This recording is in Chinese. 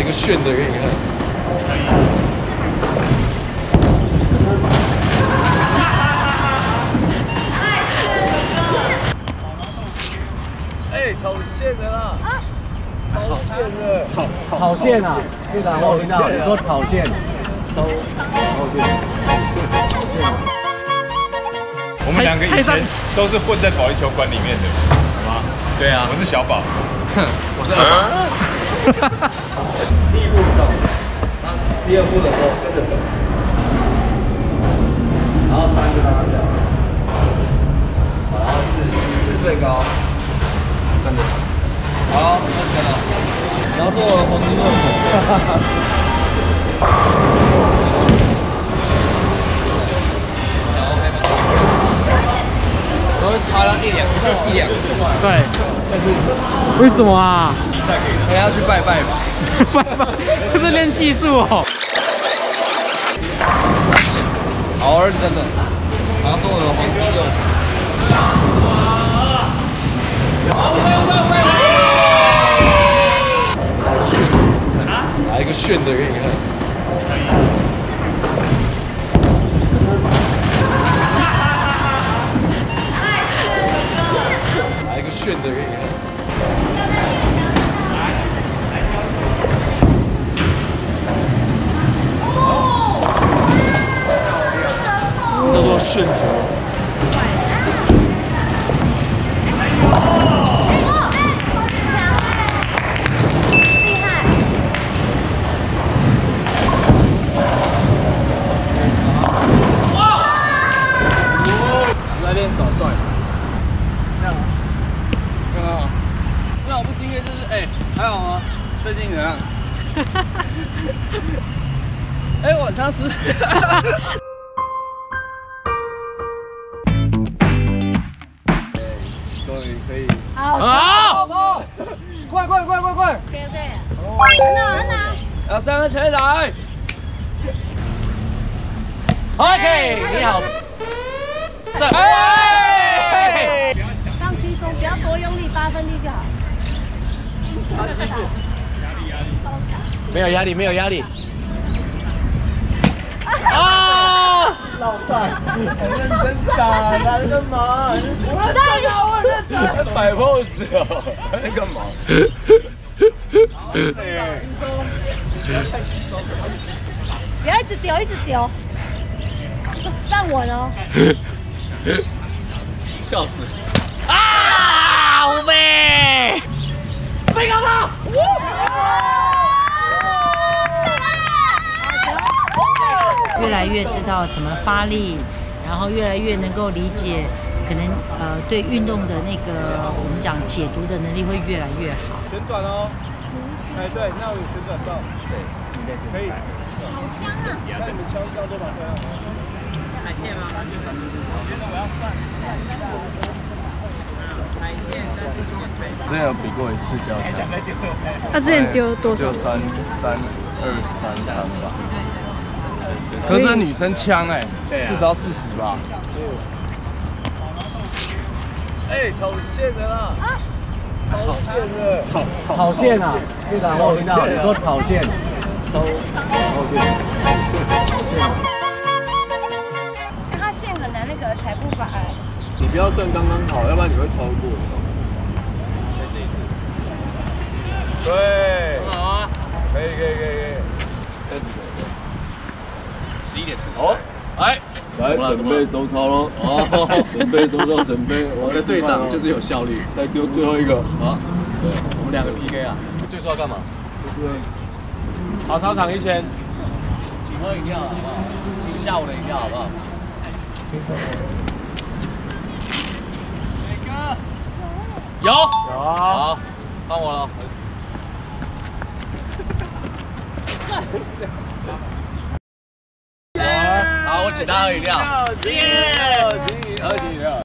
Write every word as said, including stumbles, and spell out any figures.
一个炫的给你看。哎，炒馅的啦！炒馅的，炒炒馅啊！队长，我听到你说炒馅，炒炒馅。 我们两个以前都是混在保龄球馆里面的，好吗？对啊，我是小宝， 哼，我是二宝。第一步走，然后第二步的时候跟着走，然后三个拉脚，然后四四最高，跟着走。好，跟着了，然后做红肌肉腿。都是差了一两一两对，为什么啊？ 比赛可以的， 我要去拜拜吧。拜拜，这是练技术哦。好，等等，然后做我的黄肌肉。 来一个炫的给你看。来一个炫的给你看。叫做顺球。 在练手段，这样，刚刚好。让我不惊艳就是，哎、欸，还好吗？最近怎样？哎、欸，晚餐吃。 终于可以。 好， 好，快快快快快！ 对对，很好很好。 要三个起来。OK， 你好。这哎， 放轻松，不要多用力，八分力就好。 没有压力，没有压力。啊！ 老帅，很认真打，来干嘛？ 我在打，我认真。 摆 pose 哦，在干嘛？ 不要一直丢，一直丢。站稳哦。 笑死！啊！五倍！飞高高！ 越来越知道怎么发力，然后越来越能够理解，可能呃对运动的那个我们讲解读的能力会越来越好。 旋转哦，哎对，那我有旋转到，对，可以。 好香啊！ 那你们枪这样多少分啊？ 海鲜吗？我觉得我要算算一下。海鲜，但是这个海鲜。 之前有比过一次掉下来。 他之前丢多少？ 就三三二三三吧。可是女生枪哎，至少要四十吧。哎，炒馅的啦！炒馅的， 炒炒馅啊！队长，我听到你说炒馅，炒炒馅。 它线很难那个踩步法哎。 你不要算刚刚好，要不然你会超过。再试一次。对， 很好啊， 可以可以可以可以。再几个？ 十一点四十。好，来， 来准备收操喽！哦，准备收操，准备。 我的队长就是有效率。 再丢最后一个。 好，对，我们两个 P K 啊。 你最初要干嘛？ 跑操场一圈，请喝饮料好不好？请下午的饮料好不好？有有，好，换我了。好，我请他喝饮料。 耶！喝饮料。